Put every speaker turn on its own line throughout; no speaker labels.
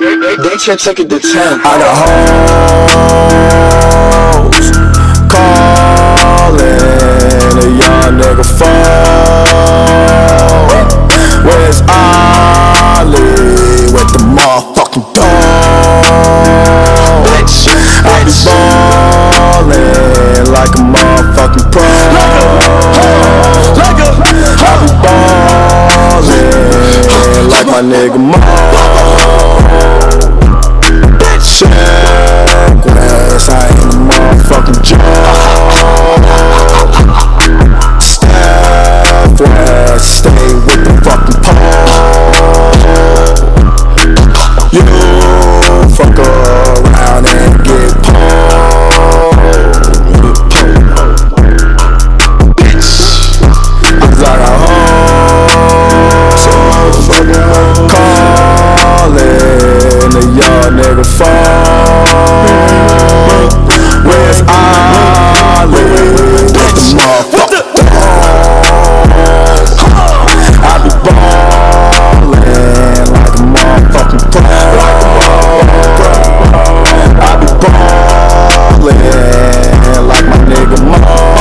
They should take it to 10.
I got hoes calling a young nigga phone. Where's Ollie with the motherfucking dog? I be ballin' like a motherfucking pro. I be ballin' like my nigga Mo. Sheck Wes, I ain't a motherfucking joke. Step West, stay with the fucking pole. You fuck around and get pulled. Bitch, cause I got hoes calling a young nigga phone. Where's Ollie with the motherfucking I be ballin' like a motherfucking pro. I be ballin' like my nigga Mo.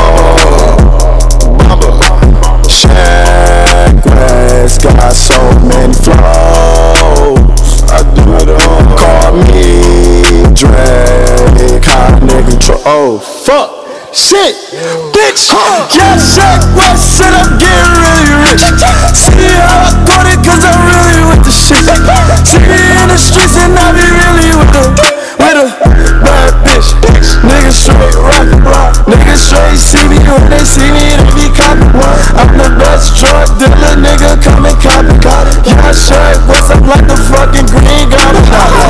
Bamba, Sheck Wes got so many flows. I do it all. Call me Drake, how nigga oh fuck, shit, bitch. Yeah, Sheck Wes said I'm getting really rich. See how I got it, cause I'm really with the shit. See me in the streets and I be really with a bad bitch. Niggas straight rockin', niggas straight see me when they see me, they be coppin'. I'm the best drug dealer, nigga, come and cop it. Yeah, Sheck Wes, I'm like the fucking green goblin.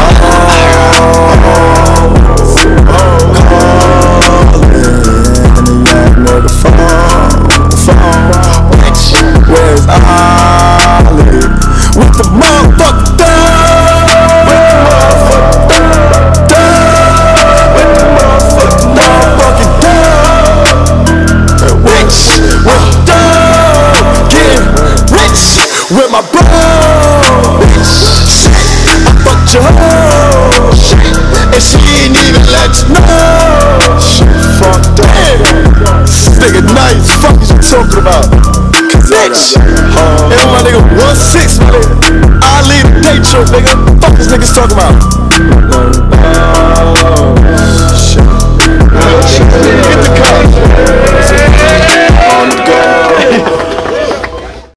Where's Ollie with the motherfucking dog? With the motherfucking dog. Rich with dog, getting rich with my bro. Shit, I fucked your hoe, and she ain't even let you know. Shit, fuck that. Nigga nice, fuck is you talking about? Bitch, and my nigga 1-6, my nigga. I lead the day trip, nigga. Fuck this niggas talking about. Get the car.